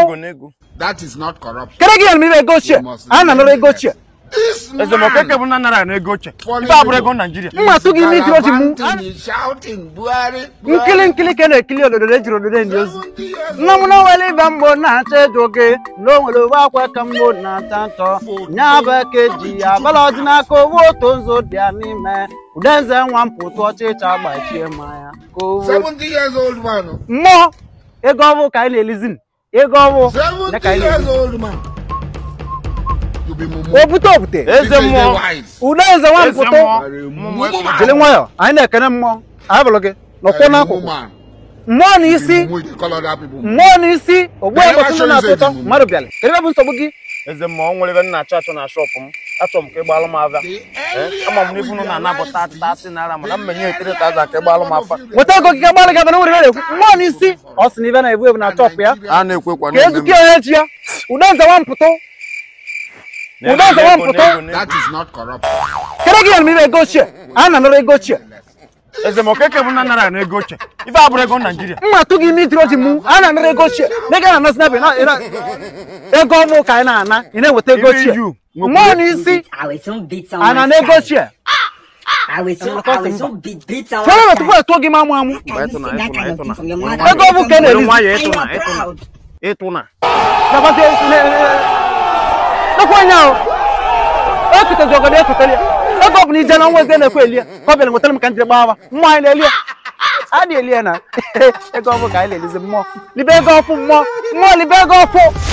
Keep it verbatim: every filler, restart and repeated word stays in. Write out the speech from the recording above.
That is not corruption. Can I get me a go chair? And another go chair. This man If I break on Nigeria, you must give me to shouting, Buhari, killing, killing, and kill the regular rangers. No, no, I live on Bonata, okay. No, welcome, Bonata, Naba Keji, Balodinaco, Wotos, Dianime, Udanza, one put watch it out by Chemaya. seventy years old man. More, a govo kindly listen. A govo, seventy years old man. Obutobute. Eze mo. Unaanza wan poto. Jele moyo. Aina kana mo. Abaloge. No kona ko. Mo ni isi. Mo ni isi. Ogbo ebo tunu na poto. Maro biale. Kere bu nsobugi. Eze mo nwere na achacho na shop m. Atom ke gbalu ma ava. Eh, ama m n'ifu na na bota thirty naira ma na menye three thousand ke gbalu ma afa. Wota go ke gbalu ga na nwere ekwu. Mo ni isi. O si ni ve na ebu ebu na chop ya. A na ekwe kwa na. Kezu ki onye chi ya. Unaanza wan poto. That is not corruption. Can I get me a go chair? And another go chair. As a moke and a go chair. If I break on Nigeria, to give me to move and another go chair. They can not snap it. They go more kind of, you know what they go chair. More easy. I will soon beat some. And another go chair. I will soon, I will soon beat beat some. Follow to talk him, Mamma. I go look at it. It will not. Look now. I could have got it. I got me down was then a failure. Probably with them country baba. Mine, Elia. I did Liana. I go for Kyle is more. The bag off more. More the bag off.